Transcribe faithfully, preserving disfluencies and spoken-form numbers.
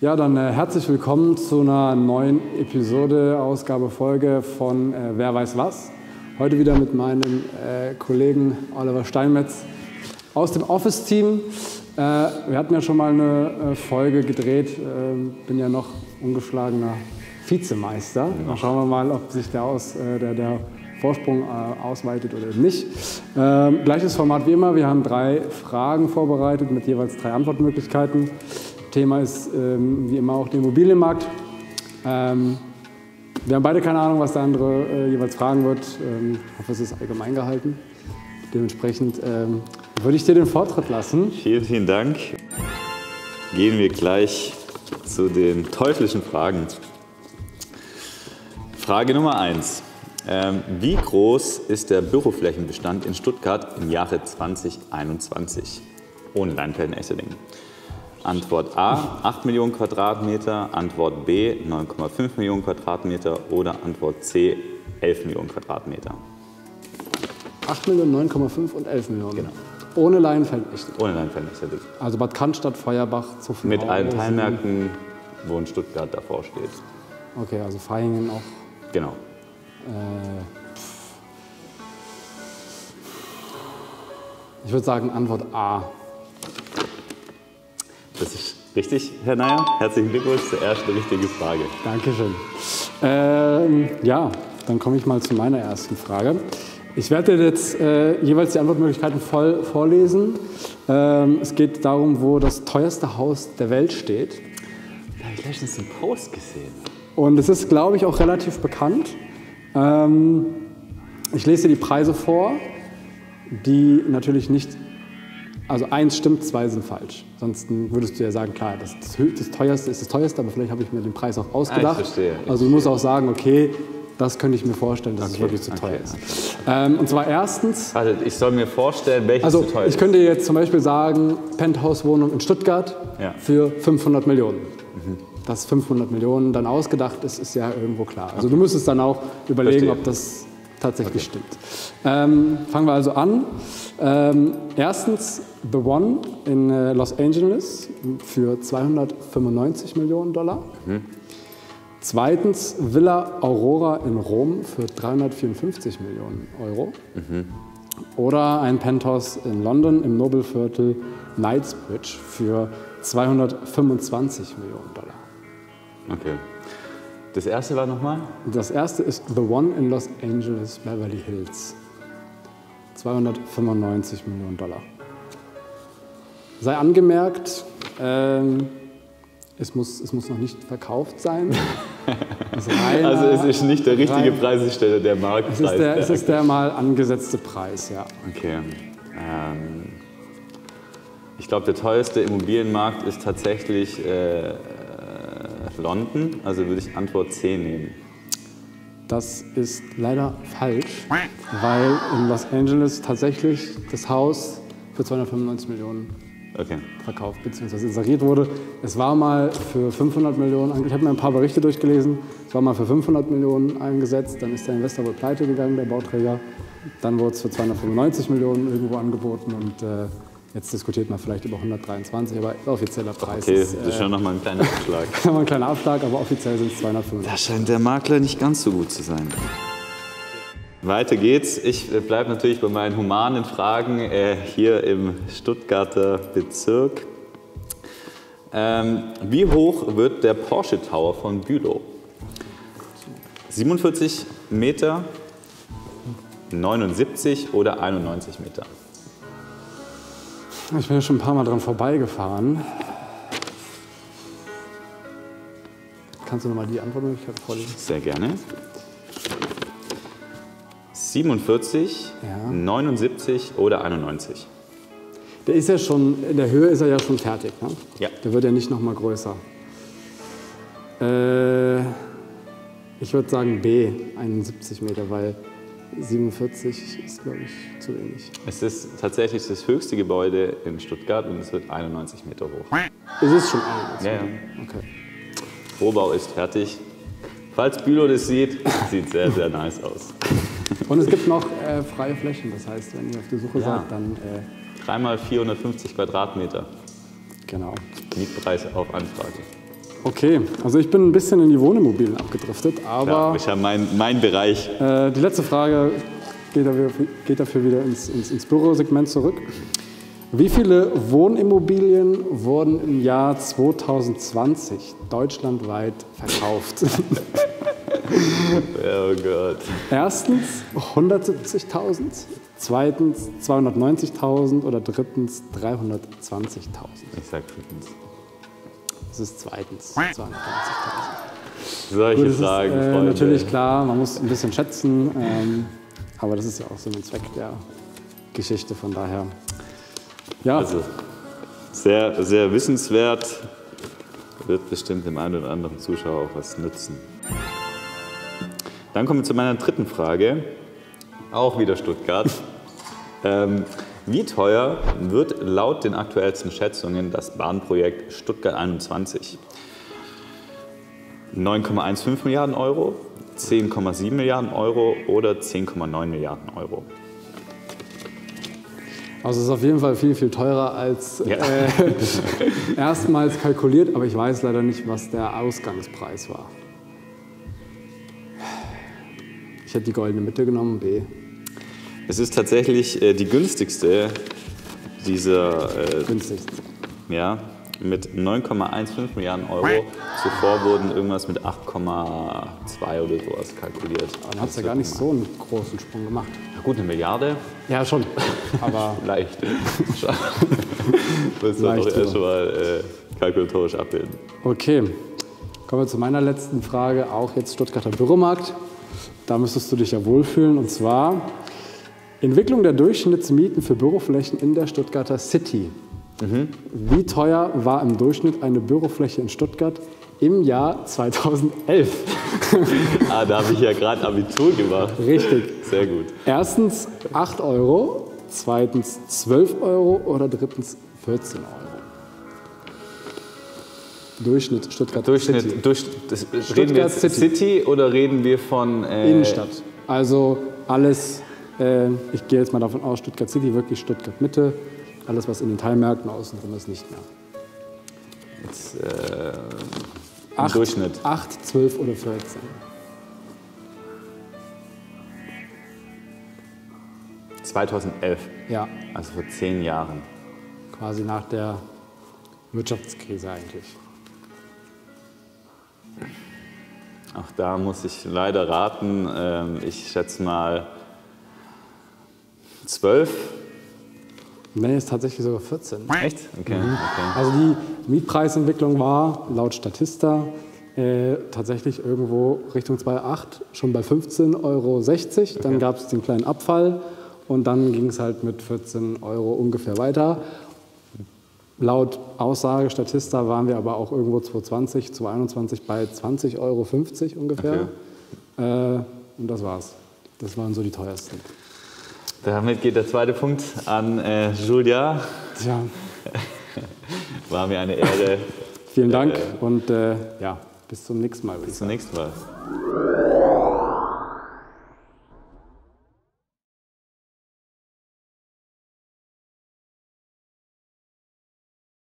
Ja, dann äh, herzlich willkommen zu einer neuen Episode, Ausgabe, Folge von äh, Wer weiß was. Heute wieder mit meinem äh, Kollegen Oliver Steinmetz aus dem Office-Team. Äh, wir hatten ja schon mal eine äh, Folge gedreht, äh, bin ja noch ungeschlagener Vizemeister. Dann schauen wir mal, ob sich der, Aus, äh, der, der Vorsprung äh, ausweitet oder nicht. Ähm, gleiches Format wie immer, wir haben drei Fragen vorbereitet mit jeweils drei Antwortmöglichkeiten. Thema ist ähm, wie immer auch der Immobilienmarkt. Ähm, wir haben beide keine Ahnung, was der andere äh, jeweils fragen wird. Ähm, ich hoffe, es ist allgemein gehalten. Dementsprechend ähm, würde ich dir den Vortritt lassen. Vielen, vielen Dank. Gehen wir gleich zu den teuflischen Fragen. Frage Nummer eins. Ähm, wie groß ist der Büroflächenbestand in Stuttgart im Jahre zweitausendeinundzwanzig? Ohne Leinfelden, Esseling. Antwort A, acht Millionen Quadratmeter, Antwort B, neun Komma fünf Millionen Quadratmeter oder Antwort C, elf Millionen Quadratmeter. acht Millionen, neun Komma fünf und elf Millionen. Genau. Ohne Leinfelden-Esseling. Ohne Leinfelden-Esseling. Also Bad Cannstatt, Feuerbach, Zuffenhausen. Mit allen Teilmärkten, wo in Stuttgart davor steht. Okay, also Vaihingen auch. Genau. Äh, ich würde sagen Antwort A. Das ist richtig, Herr Neier. Herzlichen Glückwunsch zur ersten richtigen Frage. Dankeschön. Ähm, ja, dann komme ich mal zu meiner ersten Frage. Ich werde jetzt äh, jeweils die Antwortmöglichkeiten voll vorlesen. Ähm, es geht darum, wo das teuerste Haus der Welt steht. Da habe ich letztens einen Post gesehen. Und es ist, glaube ich, auch relativ bekannt. Ähm, ich lese dir die Preise vor, die natürlich nicht... Also eins stimmt, zwei sind falsch. Sonst würdest du ja sagen, klar, das, das, das teuerste ist das teuerste, aber vielleicht habe ich mir den Preis auch ausgedacht. Ah, ich verstehe. Ich also du musst auch sagen, okay, das könnte ich mir vorstellen, dass okay, es wirklich zu teuer okay, ist. Okay. Ähm, und zwar erstens... Also ich soll mir vorstellen, welches also zu teuer ist. Ich könnte jetzt zum Beispiel sagen, Penthouse-Wohnung in Stuttgart ja. für fünfhundert Millionen. Mhm. Dass fünfhundert Millionen dann ausgedacht ist, ist ja irgendwo klar. Also okay. Du müsstest dann auch überlegen, Verstehe. ob das tatsächlich okay. stimmt. Ähm, fangen wir also an. Ähm, erstens The One in äh, Los Angeles für zweihundertfünfundneunzig Millionen Dollar. Mhm. Zweitens Villa Aurora in Rom für dreihundertvierundfünfzig Millionen Euro. Mhm. Oder ein Penthouse in London im Nobelviertel Knightsbridge für zweihundertfünfundzwanzig Millionen Dollar. Okay. Das erste war nochmal? Das erste ist The One in Los Angeles, Beverly Hills. zweihundertfünfundneunzig Millionen Dollar. Sei angemerkt, ähm, es, muss, es muss noch nicht verkauft sein. Reiner, also es ist nicht der richtige rein, Preisstelle, der Marktpreis. Es ist der, es ist der mal angesetzte Preis, ja. Okay. Ähm, ich glaube, der teuerste Immobilienmarkt ist tatsächlich äh, London, also würde ich Antwort C nehmen. Das ist leider falsch, weil in Los Angeles tatsächlich das Haus für zweihundertfünfundneunzig Millionen okay. verkauft bzw. inseriert wurde. Es war mal für fünfhundert Millionen, ich habe mir ein paar Berichte durchgelesen, es war mal für fünfhundert Millionen eingesetzt, dann ist der Investor wohl pleite gegangen, der Bauträger. Dann wurde es für zweihundertfünfundneunzig Millionen irgendwo angeboten und äh, jetzt diskutiert man vielleicht über hundertdreiundzwanzig, aber offizieller Preis okay, ist... Okay, das ist schon nochmal ein kleiner Abschlag. Nochmal ein kleiner Abschlag, aber offiziell sind es zweihundertfünfundneunzig. Da scheint der Makler nicht ganz so gut zu sein. Weiter geht's. Ich bleibe natürlich bei meinen humanen Fragen äh, hier im Stuttgarter Bezirk. Ähm, wie hoch wird der Porsche Tower von Bülow? siebenundvierzig Meter, neunundsiebzig oder einundneunzig Meter? Ich bin ja schon ein paar Mal dran vorbeigefahren. Kannst du nochmal die Antwortmöglichkeit vorlesen? Sehr gerne. siebenundvierzig, ja. neunundsiebzig oder einundneunzig? Der ist ja schon, in der Höhe ist er ja schon fertig, ne? Ja. Der wird ja nicht noch mal größer. Äh, ich würde sagen B, einundsiebzig Meter, weil siebenundvierzig ist, glaube ich, zu wenig. Es ist tatsächlich das höchste Gebäude in Stuttgart und es wird einundneunzig Meter hoch. Ist es schon einundneunzig? Ja, ja. Okay. Rohbau ist fertig. Falls Bülow das sieht, sieht sehr, sehr nice aus. Und es gibt noch äh, freie Flächen, das heißt, wenn ihr auf der Suche ja. seid, dann... Äh, drei mal vierhundertfünfzig Quadratmeter. Genau. Mietpreis auf Anfrage. Okay, also ich bin ein bisschen in die Wohnimmobilien abgedriftet, aber Ja, ich habe mein, mein Bereich. äh, die letzte Frage geht dafür, geht dafür wieder ins, ins, ins Bürosegment zurück. Wie viele Wohnimmobilien wurden im Jahr zweitausendzwanzig deutschlandweit verkauft? Oh Gott. Erstens hundertsiebzigtausend, zweitens zweihundertneunzigtausend oder drittens dreihundertzwanzigtausend. Ich sag drittens. Das ist zweitens zweihundertneunzigtausend. Solche Gut, das Fragen, ist äh, Freunde. natürlich klar, man muss ein bisschen schätzen, ähm, aber das ist ja auch so ein Zweck der Geschichte, von daher. Ja, Also, sehr, sehr wissenswert. Wird bestimmt dem einen oder anderen Zuschauer auch was nützen. Dann kommen wir zu meiner dritten Frage. Auch wieder Stuttgart. ähm, wie teuer wird laut den aktuellsten Schätzungen das Bahnprojekt Stuttgart einundzwanzig? neun Komma fünfzehn Milliarden Euro, zehn Komma sieben Milliarden Euro oder zehn Komma neun Milliarden Euro? also es ist auf jeden Fall viel, viel teurer als Ja. äh, erstmals kalkuliert, aber ich weiß leider nicht, was der Ausgangspreis war. Ich hätte die goldene Mitte genommen, B. Es ist tatsächlich äh, die günstigste dieser, äh, Günstigst. ja, mit neun Komma fünfzehn Milliarden Euro. Zuvor wurden irgendwas mit acht Komma zwei oder sowas kalkuliert. Dann hat es ja gar nicht so einen großen Sprung gemacht. Na gut, eine Milliarde, Ja, schon. Aber leicht. Müssen wir Leicht doch erst drüber. mal äh, kalkulatorisch abbilden. okay, kommen wir zu meiner letzten Frage, auch jetzt Stuttgarter Büromarkt. Da müsstest du dich ja wohlfühlen, und zwar Entwicklung der Durchschnittsmieten für Büroflächen in der Stuttgarter City. Mhm. Wie teuer war im Durchschnitt eine Bürofläche in Stuttgart im Jahr zweitausendelf? Ah, da habe ich ja gerade Abitur gemacht. Richtig. Sehr gut. Erstens acht Euro, zweitens zwölf Euro oder drittens vierzehn Euro. Durchschnitt Stuttgart Durchschnitt, City. durch, das, reden wir jetzt City. City oder reden wir von äh, Innenstadt. Also alles, äh, ich gehe jetzt mal davon aus, Stuttgart City, wirklich Stuttgart Mitte. Alles, was in den Teilmärkten außenrum ist, nicht mehr. Jetzt, äh, im Acht, Durchschnitt? acht, zwölf oder vierzehn. zweitausendelf, Ja, also vor zehn Jahren. quasi nach der Wirtschaftskrise eigentlich. Auch da muss ich leider raten. Ähm, ich schätze mal zwölf. Nee, ist tatsächlich sogar vierzehn. Echt? Okay. okay. Also die Mietpreisentwicklung war laut Statista äh, tatsächlich irgendwo Richtung zweitausendacht schon bei fünfzehn Euro sechzig. Dann gab es den kleinen Abfall und dann ging es halt mit vierzehn Euro ungefähr weiter. Laut Aussage Statista waren wir aber auch irgendwo zweitausendzwanzig, zweitausendeinundzwanzig bei zwanzig Euro fünfzig ungefähr. Äh, und das war's. Das waren so die teuersten. Damit geht der zweite Punkt an äh, Julia. Tja, War mir eine Ehre. vielen Dank Äh, und äh, ja, bis zum nächsten Mal. Würde ich Bis zum sagen. nächsten Mal.